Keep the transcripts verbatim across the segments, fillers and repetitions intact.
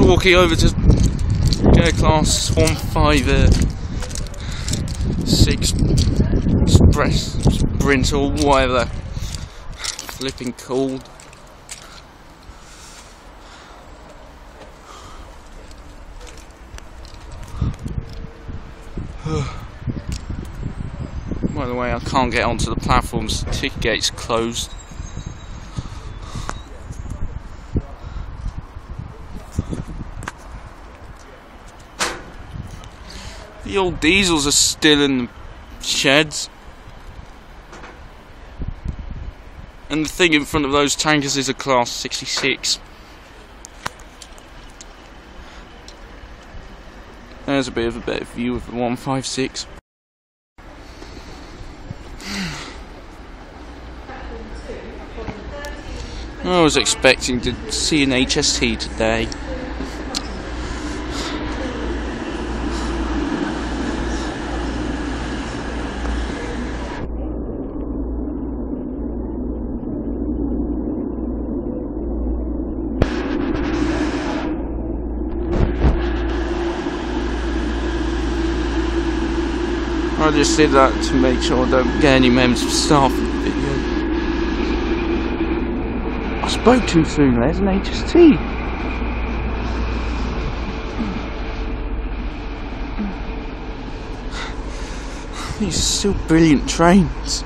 walking over to get a class one five uh, six express sprint or whatever. Flipping cold. By the way, I can't get onto the platforms, the ticket gate's closed. The old diesels are still in the sheds. And the thing in front of those tankers is a class sixty-six. There's a bit of a better view of the one five six. I was expecting to see an H S T today. I just did that to make sure I don't get any members of staff in the video. I spoke too soon, there's an H S T. These are still brilliant trains.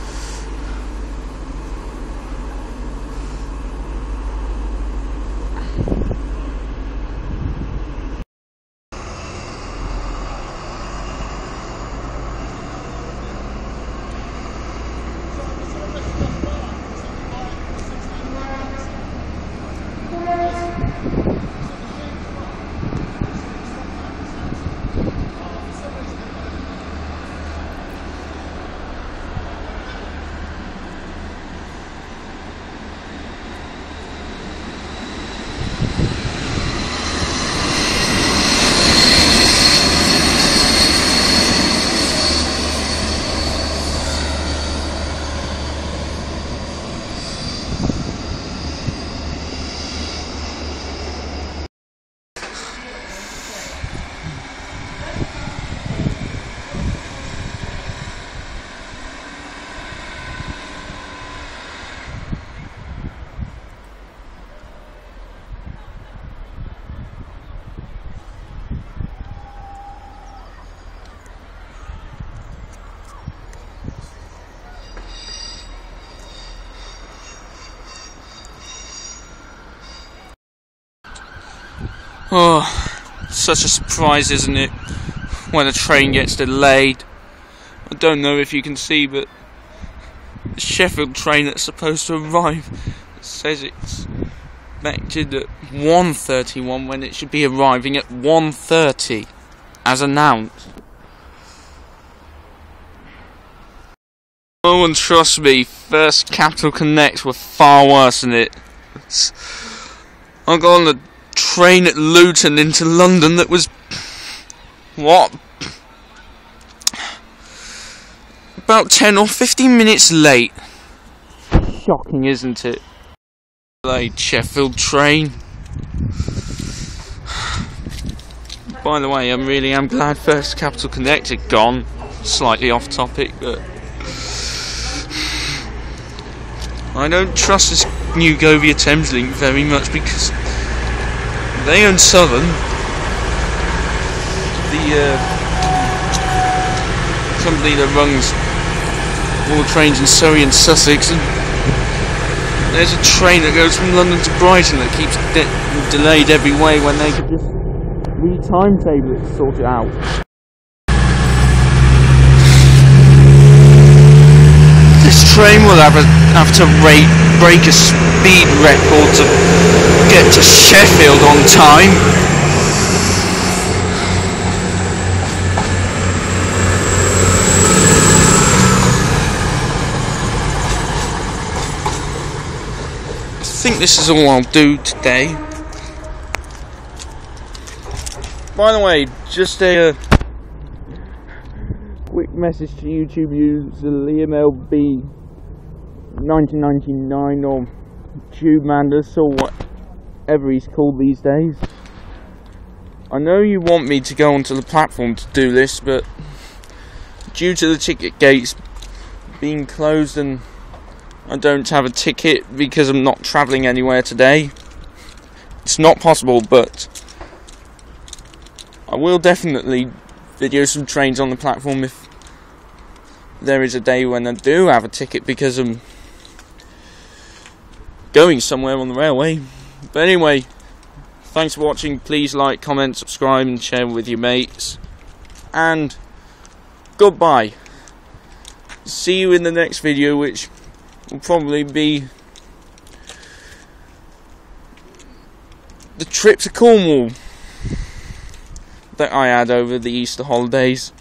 Oh, such a surprise, isn't it, when a train gets delayed. I don't know if you can see, but the Sheffield train that's supposed to arrive says it's expected at one thirty-one when it should be arriving at one thirty, as announced. Oh, and trust me, First Capital Connect were far worse than it. I got on the train at Luton into London that was what about ten or fifteen minutes late. Shocking, isn't it? Late Sheffield train. By the way, I really am glad First Capital Connect had gone. Slightly off topic, but I don't trust this new Govia Thameslink very much because they own Southern, the uh, company that runs all the trains in Surrey and Sussex, and there's a train that goes from London to Brighton that keeps de delayed every way when they could just re-timetable it to sort it out. This train will have, a, have to rate, break a speed record to get to Sheffield on time. I think this is all I'll do today. By the way, just a uh, quick message to YouTube user Liam L B nineteen ninety-nine or Tube Mandus or whatever he's called these days. I know you want me to go onto the platform to do this, but due to the ticket gates being closed and I don't have a ticket because I'm not travelling anywhere today, it's not possible. But I will definitely video some trains on the platform if there is a day when I do have a ticket, because I'm going somewhere on the railway. But anyway, thanks for watching. Please like, comment, subscribe and share with your mates. And goodbye. See you in the next video, which will probably be the trip to Cornwall that I had over the Easter holidays.